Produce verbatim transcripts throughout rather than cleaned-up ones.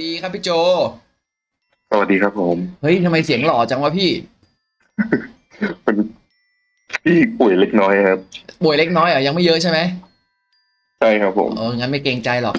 ดีครับพี่โจสวัสดีครับผมเฮ้ยทำไมเสียงหล่อจังวะพี่เป็นพี่ป่วยเล็กน้อยครับป่วยเล็กน้อยเหรอยังไม่เยอะใช่ไหมใช่ครับผมเอองั้นไม่เกรงใจหรอก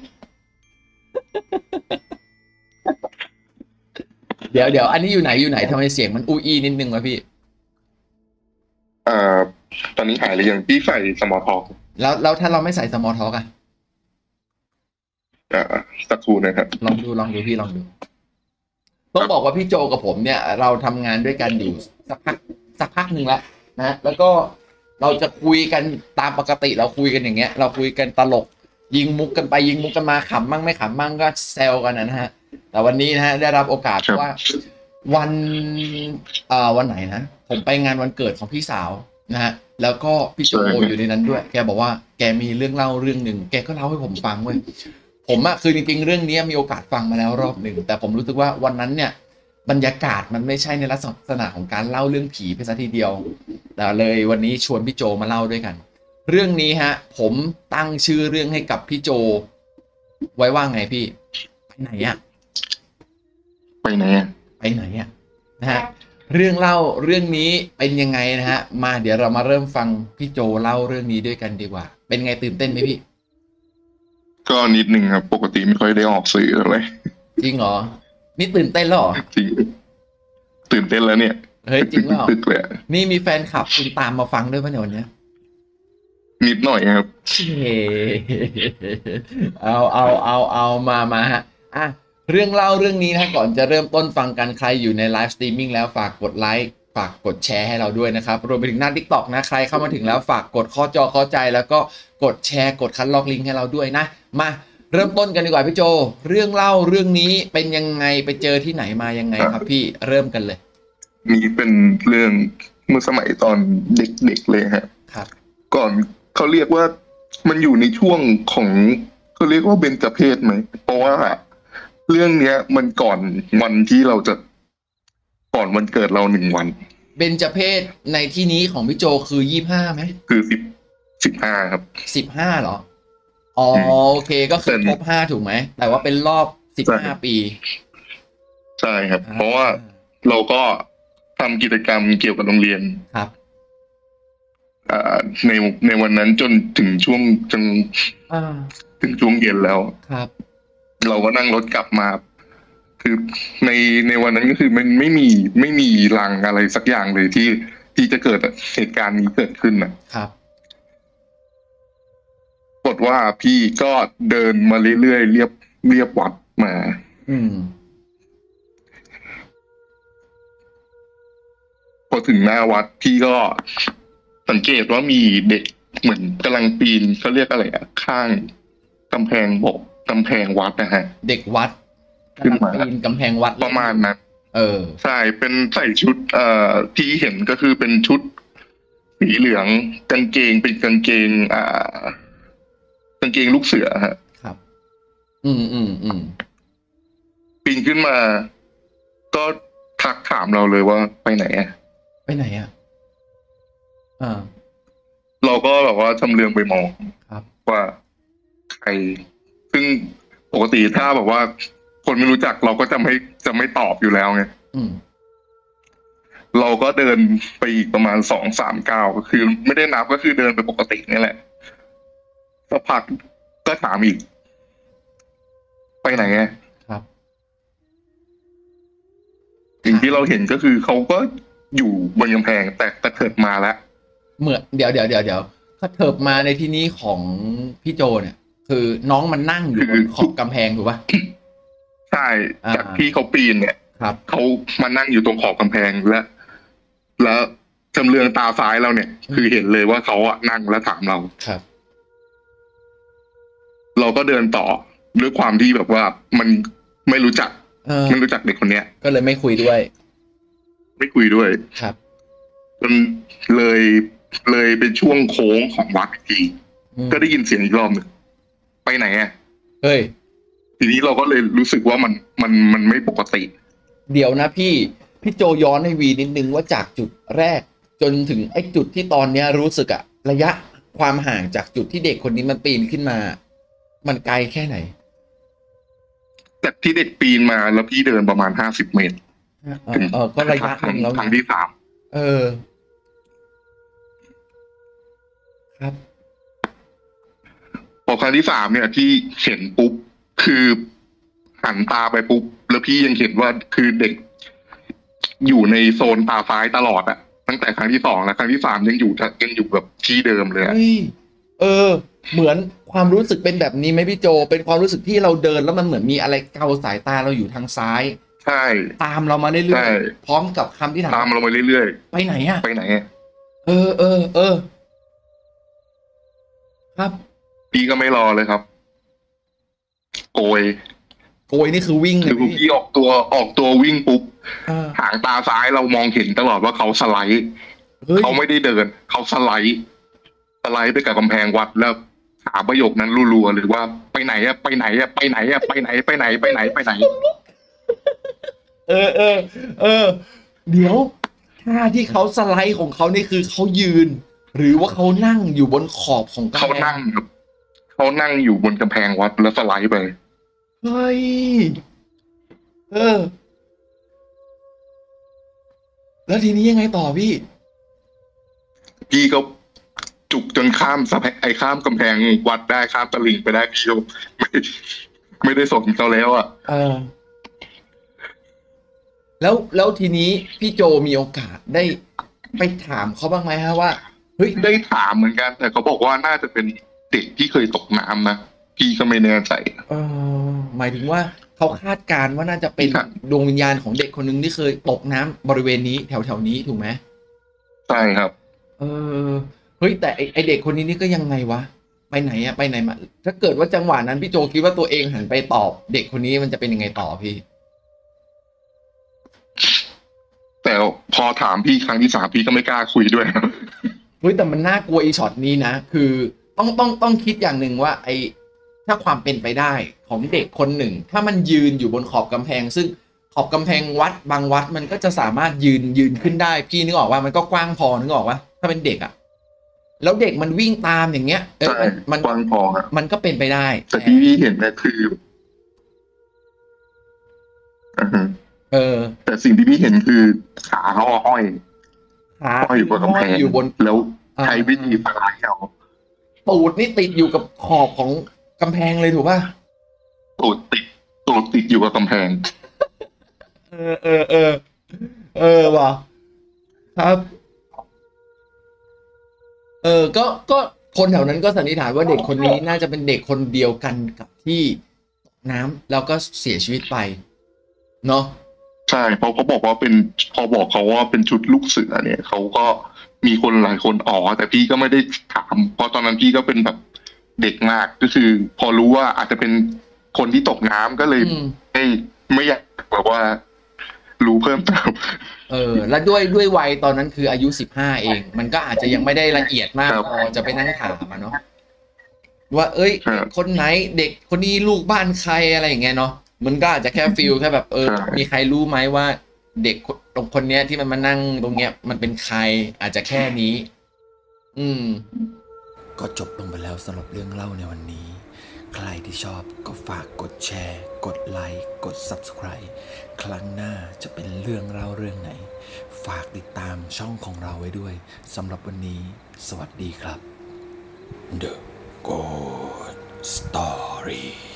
เดี๋ยวเดี๋ยวอันนี้อยู่ไหนอยู่ไหนทำไมเสียงมันอู้อี้นิดนึงวะพี่อ่าตอนนี้หายหรือยังพี่ใส่สมอทอกแล้วแล้วถ้าเราไม่ใส่สมอลท็อกอะอ่าสักครู่นะครับลองดูลองดูพี่ลองดูต้องบอกว่าพี่โจกับผมเนี่ยเราทำงานด้วยกันอยู่สักพักสักพักหนึ่งแล้วนะแล้วก็เราจะคุยกันตามปกติเราคุยกันอย่างเงี้ยเราคุยกันตลกยิงมุกกันไปยิงมุกกันมาขำมั่งไม่ขำมั่งก็แซวกันนะฮะแต่วันนี้นะฮะได้รับโอกาสว่าวันเอ่อวันไหนนะผมไปงานวันเกิดของพี่สาวนะฮะแล้วก็พี่โจอยู่ในนั้นด้วยแกบอกว่าแกมีเรื่องเล่าเรื่องหนึ่งแกก็เล่าให้ผมฟังเว้ยผมอะคือจริงๆเรื่องนี้มีโอกาสฟังมาแล้วรอบหนึ่งแต่ผมรู้สึกว่าวันนั้นเนี่ยบรรยากาศมันไม่ใช่ในลักษณะของการเล่าเรื่องผีไปซะทีเดียวแต่เลยวันนี้ชวนพี่โจมาเล่าด้วยกันเรื่องนี้ฮะผมตั้งชื่อเรื่องให้กับพี่โจไว้ว่าไงพี่ไปไหนอะไปไหนอะไปไหนอะนะฮะเรื่องเล่าเรื่องนี้เป็นยังไงนะฮะมาเดี๋ยวเรามาเริ่มฟังพี่โจเล่าเรื่องนี้ด้วยกันดีกว่าเป็นไงตื่นเต้นไหมพี่ก็นิดนึงครับปกติไม่ค่อยได้ออกสื่ออะไรจริงเหรอนี่ตื่นเต้นแล้วเหรอจริงตื่นเต้นแล้วเนี่ยเฮ้ยจริงเปล่าตึกเลยนี่มีแฟนคลับคุณตามมาฟังด้วยป่ะเนี่ยวันนี้นิดหน่อยครับเฮ้เอาเอาเอาเอามามาฮะอ่ะเรื่องเล่าเรื่องนี้นะก่อนจะเริ่มต้นฟังกันใครอยู่ในไลฟ์สตรีมมิ่งแล้วฝากกดไลค์ฝากกดแชร์ให้เราด้วยนะครับรวมไปถึงหน้า TikTok นะใครเข้ามาถึงแล้วฝากกดข้อจอข้อใจแล้วก็กดแชร์กดคันล็อกลิงก์ให้เราด้วยนะมาเริ่มต้นกันดีกว่าพี่โจเรื่องเล่าเรื่องนี้เป็นยังไงไปเจอที่ไหนมายังไงครับพี่เริ่มกันเลยนี่เป็นเรื่องเมื่อสมัยตอนเด็กๆเลยฮะครับก่อนเขาเรียกว่ามันอยู่ในช่วงของเขาเรียกว่าเบญจเพสไหมเพราะว่าเรื่องเนี้ยมันก่อนวันที่เราจะก่อนวันเกิดเราหนึ่งวันเบญจเพศในที่นี้ของพี่โจคือยี่ห้าไหมคือสิบสิบห้าครับสิบห้าเหรออ๋อโอเคก็คือครบห้าถูกไหมแต่ว่าเป็นรอบสิบห้าปีใช่ครับเพราะว่าเราก็ทำกิจกรรมเกี่ยวกับโรงเรียนครับในในวันนั้นจนถึงช่วงจนถึงช่วงเย็นแล้วครับเราก็นั่งรถกลับมาคือในในวันนั้นก็คือมันไม่มีไม่มีลางอะไรสักอย่างเลยที่ที่จะเกิดเหตุการณ์นี้เกิดขึ้นนะครับปรากฏว่าพี่ก็เดินมาเรื่อยๆเรียบเรียบวัดมา อืมพอถึงหน้าวัดพี่ก็สังเกตว่ามีเด็กเหมือนกำลังปีนเขาเรียกอะไรอะข้างกำแพงบกกำแพงวัดนะฮะเด็กวัดขึ้นมาปีนกำแพงวัดประมาณนั้นเออใช่เป็นใส่ชุดเอ่อที่เห็นก็คือเป็นชุดสีเหลืองกางเกงเป็นกางเกงอ่ากางเกงลูกเสือฮะครับอืมอืมอืมปีนขึ้นมาก็ทักถามเราเลยว่าไปไหนอะไปไหนอ่ะอ่าเราก็แบบว่าชำเลืองไปมองครับว่าใครซึ่งปกติถ้าแบบว่าคนไม่รู้จักเราก็จะไม่จะไม่ตอบอยู่แล้วไงเราก็เดินไปอีกประมาณสองสามก้าวก็คือไม่ได้นับก็คือเดินไปปกตินี่แหละสักพักก็ถามอีกไปไหนไงครับสิ่งที่เราเห็นก็คือเขาก็อยู่บนกำแพงแต่กระเถิบมาแล้วเหมือนเดี๋ยวเดี๋ยวเดี๋ยวเดี๋ยวกระเถิบมาในที่นี้ของพี่โจเนี่ยคือน้องมันนั่งอยู่บนขอบกำแพงถูกป่ะใช่จากที่เขาปีนเนี่ยครับเขามานั่งอยู่ตรงขอบกำแพงแล้วแล้วจำเรืองตาซ้ายเราเนี่ยคือเห็นเลยว่าเขาอะนั่งแล้วถามเราครับเราก็เดินต่อด้วยความที่แบบว่ามันไม่รู้จักไม่รู้จักเด็กคนเนี้ยก็เลยไม่คุยด้วยไม่คุยด้วยครับจนเลยเลยเป็นช่วงโค้งของวัดทีก็ได้ยินเสียงอีกรอบหนึ่งไปไหนอ่ะเฮ้ยทีนี้เราก็เลยรู้สึกว่ามันมันมันไม่ปกติเดี๋ยวนะพี่พี่โจย้อนให้วีนิดนึงว่าจากจุดแรกจนถึงไอ้จุดที่ตอนเนี้ยรู้สึกอะระยะความห่างจากจุดที่เด็กคนนี้มันปีนขึ้นมามันไกลแค่ไหนจากที่เด็กปีนมาแล้วพี่เดินประมาณห้าสิบเมตรเออเออก็ระยะหนึ่งแล้วครั้งที่สามเออครับพอครั้งที่สามเนี่ยที่เห็นปุ๊บคือหันตาไปปุ๊บแล้วพี่ยังเห็นว่าคือเด็กอยู่ในโซนตาซ้ายตลอดอะตั้งแต่ครั้งที่สองแล้วครั้งที่สามยังอยู่ยังอยู่แบบที่เดิมเลยเออเหมือนความรู้สึกเป็นแบบนี้ไหมพี่โจเป็นความรู้สึกที่เราเดินแล้วมันเหมือนมีอะไรเกาสายตาเราอยู่ทางซ้ายใช่ตามเรามาเรื่อยๆพร้อมกับคำที่ถามตามเรามาเรื่อยๆไปไหนอะไปไหนเออเออเออครับพี่ก็ไม่รอเลยครับโกยโกยนี่คือวิ่งเลยพี่พี่ออกตัวออกตัววิ่งปุ๊บหางตาซ้ายเรามองเห็นตลอดว่าเขาสไลด์เขาไม่ได้เดินเขาสไลด์สไลด์ไปกับกำแพงวัดแล้วถามประโยคนั้นรัวๆหรือว่าไปไหนอะไปไหนอะไปไหนอะไปไหนไปไหนไปไหนไปไหนเออเออเออเดี๋ยวท่าที่เขาสไลด์ของเขานี่คือเขายืนหรือว่าเขานั่งอยู่บนขอบของกำแพงเขานั่งเขานั่งอยู่บนกำแพงวัดแล้วสไลด์ไปเฮ้ยเออแล้วทีนี้ยังไงต่อพี่พี่ก็จุกจนข้ามสะพานไอ้ข้ามกำแพงวัดได้ข้ามตลิ่งไปได้พี่ก็ไม่ไม่ได้สนเขาแล้วอ่ะเออแล้วแล้วทีนี้พี่โจมีโอกาสได้ไปถามเขาบ้างไหมฮะว่าเฮ้ยได้ถามเหมือนกันแต่เขาบอกว่าน่าจะเป็นเด็กที่เคยตกน้ำนะพี่ก็ไม่แน่ใจเออหมายถึงว่าเขาคาดการณ์ว่าน่าจะเป็นดวงวิญญาณของเด็กคนหนึ่งที่เคยตกน้ำบริเวณนี้แถวแถวนี้ถูกไหมใช่ครับเออเฮ้ยแต่ไอเด็กคนนี้นี่ก็ยังไงวะไปไหนอะไปไหนมาถ้าเกิดว่าจังหวะนั้นพี่โจคิดว่าตัวเองหันไปตอบเด็กคนนี้มันจะเป็นยังไงต่อพี่แต่พอถามพี่ครั้งที่สามพี่ก็ไม่กล้าคุยด้วยเฮ้ยแต่มันน่ากลัวไอช็อตนี้นะคือต้องต้องต้องคิดอย่างหนึ่งว่าไอถ้าความเป็นไปได้ของเด็กคนหนึ่งถ้ามันยืนอยู่บนขอบกำแพงซึ่งขอบกำแพงวัดบางวัดมันก็จะสามารถยืนยืนขึ้นได้พี่นึกออกว่ามันก็กว้างพอนึกออกว่าถ้าเป็นเด็กอะแล้วเด็กมันวิ่งตามอย่างเงี้ยเออมันกว้างพอมันก็เป็นไปได้แต่ที่พี่เห็นนะคือเออแต่สิ่งที่พี่เห็นคือขาเขาห้อยขาห้อยอยู่บนกำแพงอยู่บนแล้วใช้วิธีสไลด์เอาตูดนี่ติดอยู่กับขอบของกำแพงเลยถูกป่ะตูดติดตูดติดอยู่กับกำแพงเออเออเออเออว่ะครับเออก็ก็คนแถวนั้นก็สันนิษฐานว่าเด็กคนนี้น่าจะเป็นเด็กคนเดียวกันกับที่น้ำแล้วก็เสียชีวิตไปเนาะใช่เพราะเขาบอกว่าเป็นพอบอกเขาว่าเป็นชุดลูกเสือเนี่ยเขาก็มีคนหลายคนอ๋อแต่พี่ก็ไม่ได้ถามเพราะตอนนั้นพี่ก็เป็นแบบเด็กมากก็คือพอรู้ว่าอาจจะเป็นคนที่ตกน้ำก็เลยไม่ไม่อยากแบบว่ารู้เพิ่มเติมเออและด้วยด้วยวัยตอนนั้นคืออายุสิบห้าเองมันก็อาจจะยังไม่ได้ละเอียดมากพอจะไปนั่งถามมาเนาะว่าเอ้ยคนไหนเด็กคนนี้ลูกบ้านใครอะไรอย่างเงี้ยเนาะมันก็อาจจะแค่ฟีลแค่แบบเออมีใครรู้ไหมว่าเด็กตรงคนเนี้ยที่มันมานั่งตรงเนี้ยมันเป็นใครอาจจะแค่นี้อืมก็จบลงไปแล้วสำหรับเรื่องเล่าในวันนี้ใครที่ชอบก็ฝากกดแชร์กดไลค์กด ซับสไครบ์ ครั้งหน้าจะเป็นเรื่องเล่าเรื่องไหนฝากติดตามช่องของเราไว้ด้วยสำหรับวันนี้สวัสดีครับ The Ghost Story